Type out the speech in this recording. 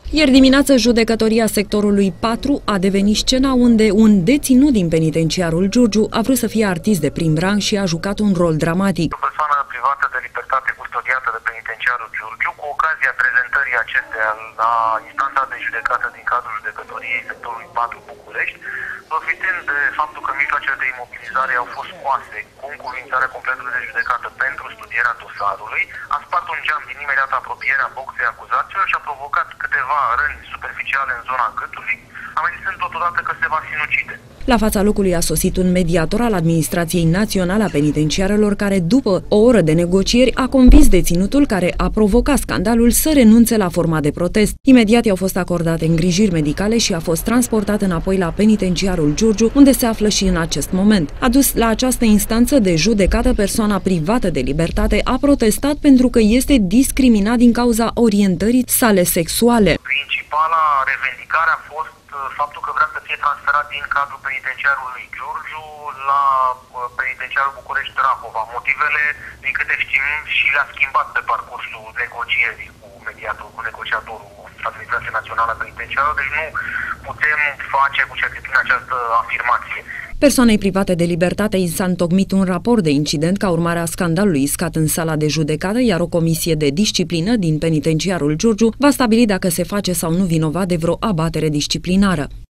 Ieri dimineață, judecătoria sectorului 4 a devenit scena unde un deținut din penitenciarul Giurgiu a vrut să fie artist de prim rang și a jucat un rol dramatic. O persoană privată de libertate custodiată de penitenciarul Giurgiu, cu ocazia prezentării acesteia la instanța de judecată din cadrul judecătoriei sectorului 4 București, profitând de faptul că mijloacele de imobilizare au fost scoase cu încuvințarea completului de judecată pentru studierea dosarului, a spart un geam din imediată apropierea boxei acuzaților și a provocat câteva răni superficiale în zona gâtului, amenințând totodată că se va sinucide. La fața locului a sosit un mediator al Administrației Naționale a Penitenciarelor care, după o oră de negocieri, a convins deținutul care a provocat scandalul să renunțe la forma de protest. Imediat i-au fost acordate îngrijiri medicale și a fost transportat înapoi la penitenciarul Giurgiu, unde se află și în acest moment. Adus la această instanță de judecată, persoana privată de libertate a protestat pentru că este discriminat din cauza orientării sale sexuale. Principala revendicare a fost faptul că vrea să fie transferat din cadrul penitenciarului Giurgiu la penitenciarul București Rahova. Motivele, din câte știm, și le-a schimbat pe parcursul negocierii cu negociatorul Administrației Naționale a Penitenciarelor, deci nu putem face cu certitudine această afirmație. Persoanei private de libertate i s-a întocmit un raport de incident ca urmare a scandalului iscat în sala de judecată, iar o comisie de disciplină din penitenciarul Giurgiu va stabili dacă se face sau nu vinovat de vreo abatere disciplinară.